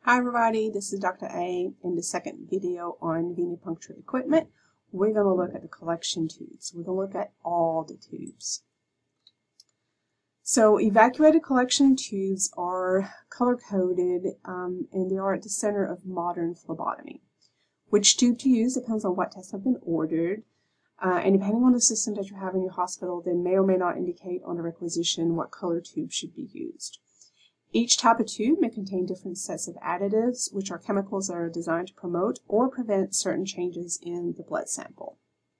Hi everybody, this is Dr. A. In the second video on venipuncture equipment, we're going to look at the collection tubes. We're going to look at all the tubes. So evacuated collection tubes are color-coded and they are at the center of modern phlebotomy. Which tube to use depends on what tests have been ordered, and depending on the system that you have in your hospital, they may or may not indicate on the requisition what color tube should be used. Each type of tube may contain different sets of additives, which are chemicals that are designed to promote or prevent certain changes in the blood sample.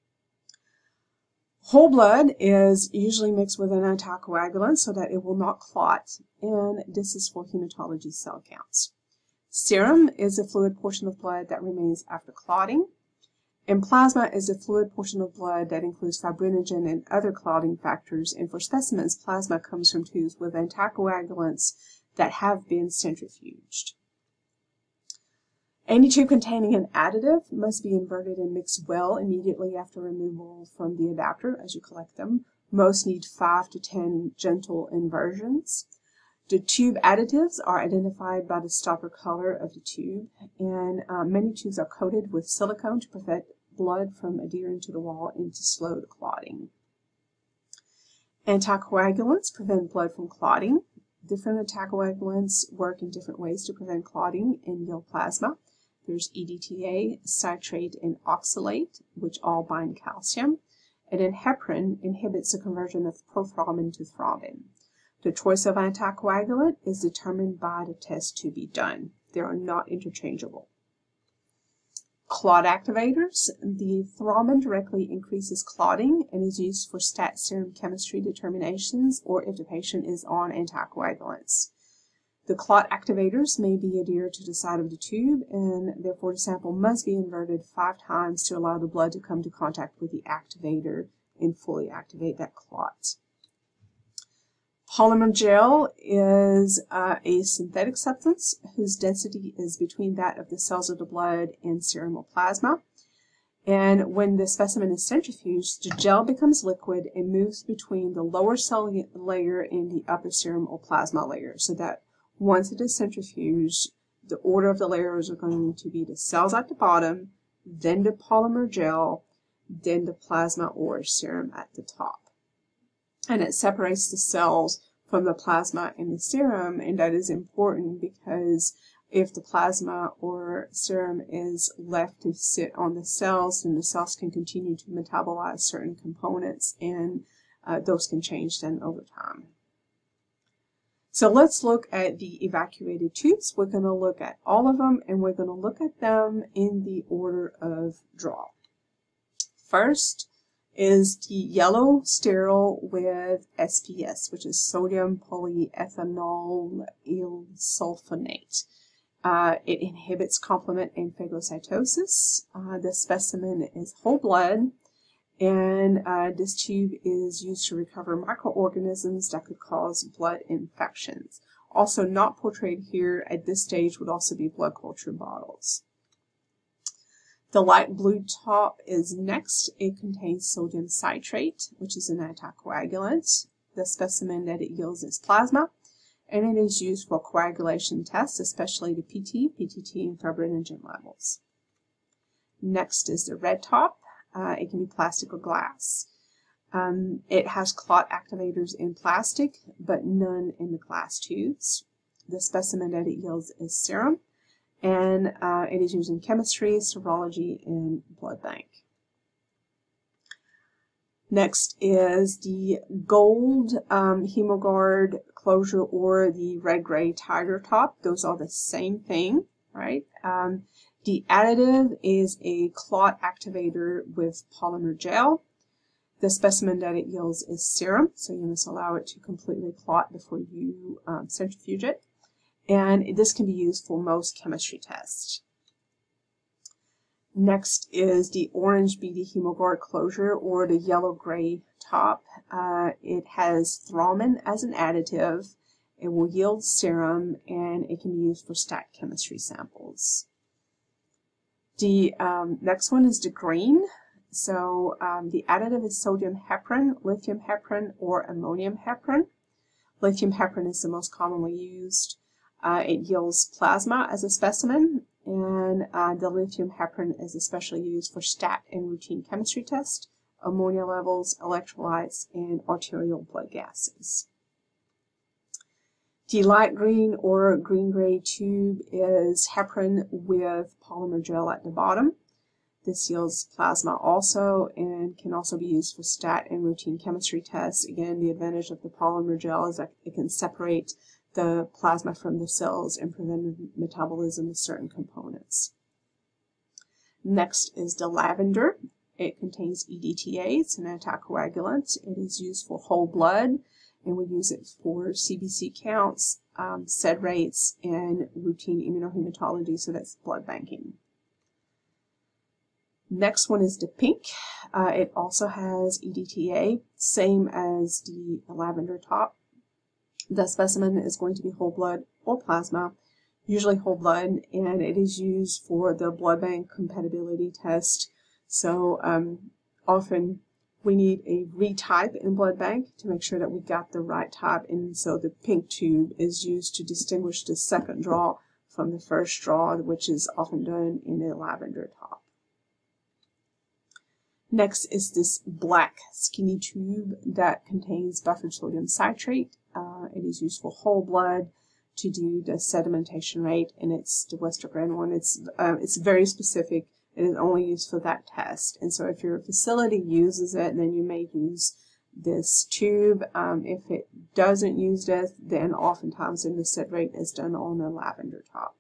Whole blood is usually mixed with an anticoagulant so that it will not clot, and this is for hematology cell counts. Serum is the fluid portion of blood that remains after clotting, and plasma is the fluid portion of blood that includes fibrinogen and other clotting factors, and for specimens, plasma comes from tubes with anticoagulants that have been centrifuged. Any tube containing an additive must be inverted and mixed well immediately after removal from the adapter as you collect them. Most need 5 to 10 gentle inversions. The tube additives are identified by the stopper color of the tube, and many tubes are coated with silicone to prevent blood from adhering to the wall and to slow the clotting. Anticoagulants prevent blood from clotting. Different anticoagulants work in different ways to prevent clotting and yield plasma. There's EDTA, citrate, and oxalate, which all bind calcium. And then heparin inhibits the conversion of prothrombin to thrombin. The choice of anticoagulant is determined by the test to be done. They are not interchangeable. Clot activators. The thrombin directly increases clotting and is used for stat serum chemistry determinations or if the patient is on anticoagulants. The clot activators may be adhered to the side of the tube, and therefore the sample must be inverted 5 times to allow the blood to come to contact with the activator and fully activate that clot. Polymer gel is a synthetic substance whose density is between that of the cells of the blood and serum or plasma. And when the specimen is centrifuged, the gel becomes liquid and moves between the lower cell layer and the upper serum or plasma layer, so that once it is centrifuged, the order of the layers are going to be the cells at the bottom, then the polymer gel, then the plasma or serum at the top. And it separates the cells from the plasma and the serum, and that is important because if the plasma or serum is left to sit on the cells, then the cells can continue to metabolize certain components, and those can change then over time. So let's look at the evacuated tubes. We're going to look at all of them, and we're going to look at them in the order of draw. First is the yellow sterile with SPS, which is sodium polyethanol sulfonate. It inhibits complement and phagocytosis. The specimen is whole blood, and this tube is used to recover microorganisms that could cause blood infections. Also not portrayed here at this stage would also be blood culture bottles. The light blue top is next. It contains sodium citrate, which is an anticoagulant. The specimen that it yields is plasma, and it is used for coagulation tests, especially the PT, PTT, and fibrinogen levels. Next is the red top. It can be plastic or glass. It has clot activators in plastic, but none in the glass tubes. The specimen that it yields is serum, and it is used in chemistry, serology, and blood bank. Next is the gold Hemogard closure or the red-gray tiger top. Those are the same thing, right? The additive is a clot activator with polymer gel. The specimen that it yields is serum, so you must allow it to completely clot before you centrifuge it. And this can be used for most chemistry tests. Next is the orange BD Hemogard closure or the yellow-gray top. It has thrombin as an additive. It will yield serum, and it can be used for stat chemistry samples. The next one is the green. So the additive is sodium heparin, lithium heparin, or ammonium heparin. Lithium heparin is the most commonly used. It yields plasma as a specimen, and the lithium heparin is especially used for stat and routine chemistry tests, ammonia levels, electrolytes, and arterial blood gases. The light green or green-gray tube is heparin with polymer gel at the bottom. This yields plasma also and can also be used for stat and routine chemistry tests. Again, the advantage of the polymer gel is that it can separate the plasma from the cells and prevent metabolism of certain components. Next is the lavender. It contains EDTA. It's an anticoagulant. It is used for whole blood, and we use it for CBC counts, SED rates, and routine immunohematology, so that's blood banking. Next one is the pink. It also has EDTA, same as the lavender top. The specimen is going to be whole blood or plasma, usually whole blood, and it is used for the blood bank compatibility test. So often we need a retype in blood bank to make sure that we got the right type, and so the pink tube is used to distinguish the second draw from the first draw, which is often done in a lavender top. Next is this black skinny tube that contains buffered sodium citrate. It is used for whole blood to do the sedimentation rate, and it's the Westergren one. It's very specific. It is only used for that test, and so if your facility uses it, then you may use this tube. If it doesn't use this, then oftentimes the SED rate is done on the lavender top.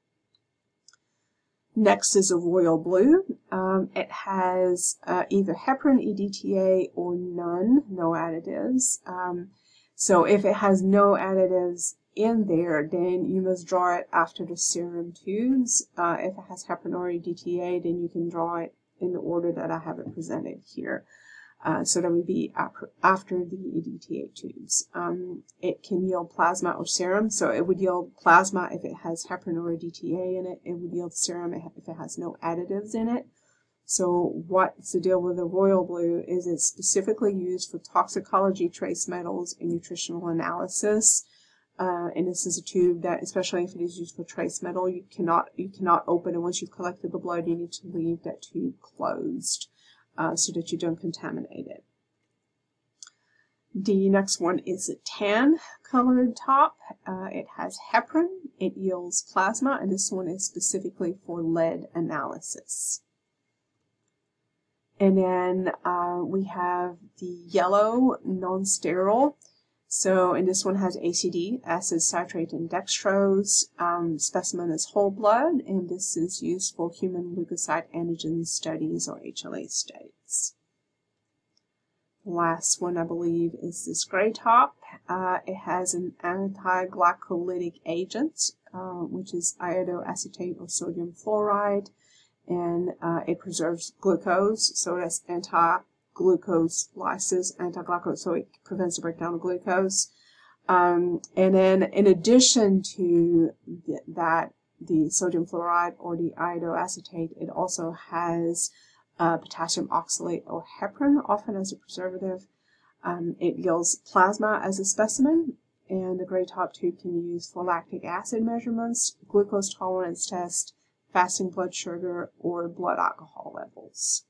Next is a royal blue. It has either heparin, EDTA, or none, no additives. So if it has no additives in there, then you must draw it after the serum tubes. If it has heparin or EDTA, then you can draw it in the order that I have it presented here. So that would be after the EDTA tubes. It can yield plasma or serum, so it would yield plasma if it has heparin or EDTA in it. It would yield serum if it has no additives in it. So what's the deal with the royal blue is it's specifically used for toxicology, trace metals, and nutritional analysis. And this is a tube that, especially if it is used for trace metal, you cannot open, and once you've collected the blood, you need to leave that tube closed so that you don't contaminate it. The next one is a tan colored top. It has heparin, it yields plasma, and this one is specifically for lead analysis. And then we have the yellow non-sterile. So, and this one has ACD, acid citrate and dextrose. Specimen is whole blood, and this is used for human leukocyte antigen studies or HLA studies. The last one, I believe, is this gray top. It has an anti-glycolytic agent, which is iodoacetate or sodium fluoride, and it preserves glucose, so that's anti-glucose lysis, anti-glucose, so it prevents the breakdown of glucose. And then in addition to that, the sodium fluoride or the iodoacetate, it also has potassium oxalate or heparin, often as a preservative. It yields plasma as a specimen, and the gray top tube can be used for lactic acid measurements, glucose tolerance test, fasting blood sugar, or blood alcohol levels.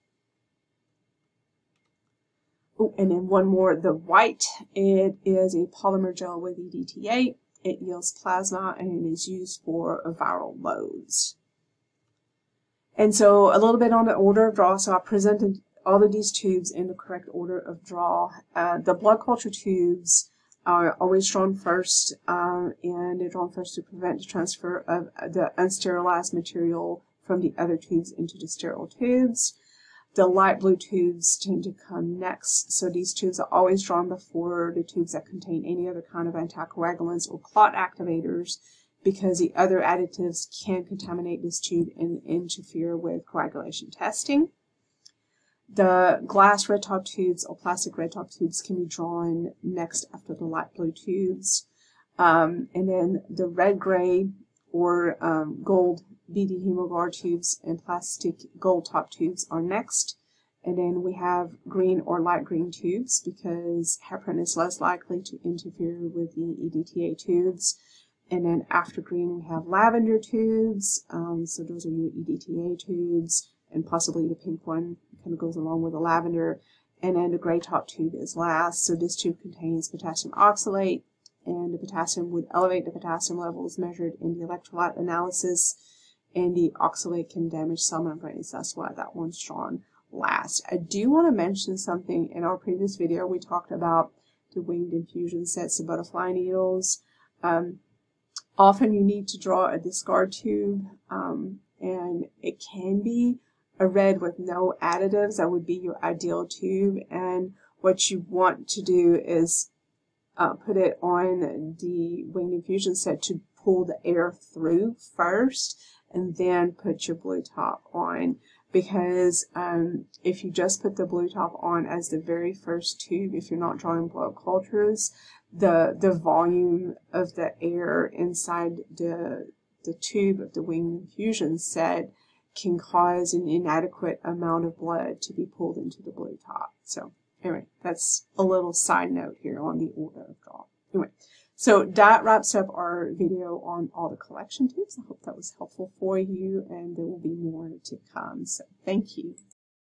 Oh, and then one more, the white. It is a polymer gel with EDTA. It yields plasma, and it is used for viral loads. And so a little bit on the order of draw. So I presented all of these tubes in the correct order of draw. The blood culture tubes are always drawn first, and they're drawn first to prevent the transfer of the unsterilized material from the other tubes into the sterile tubes. The light blue tubes tend to come next, so these tubes are always drawn before the tubes that contain any other kind of anticoagulants or clot activators, because the other additives can contaminate this tube and interfere with coagulation testing. The glass red top tubes or plastic red top tubes can be drawn next after the light blue tubes. And then the red gray or gold BD Hemoguard tubes and plastic gold top tubes are next. And then we have green or light green tubes because heparin is less likely to interfere with the EDTA tubes. And then after green, we have lavender tubes. So those are your EDTA tubes, and possibly the pink one kind of goes along with the lavender. And then the gray top tube is last. So this tube contains potassium oxalate, and the potassium would elevate the potassium levels measured in the electrolyte analysis, and the oxalate can damage cell membranes. That's why that one's drawn last. I do want to mention something. In our previous video, we talked about the winged infusion sets, the butterfly needles. Often you need to draw a discard tube, and it can be a red with no additives. That would be your ideal tube, and what you want to do is put it on the winged infusion set to pull the air through first, and then put your blue top on. Because if you just put the blue top on as the very first tube, if you're not drawing blood cultures, the volume of the air inside the tube of the winged infusion set can cause an inadequate amount of blood to be pulled into the blue top. So anyway, that's a little side note here on the order of draw. Anyway, so that wraps up our video on all the collection tubes. I hope that was helpful for you, and there will be more to come. So thank you.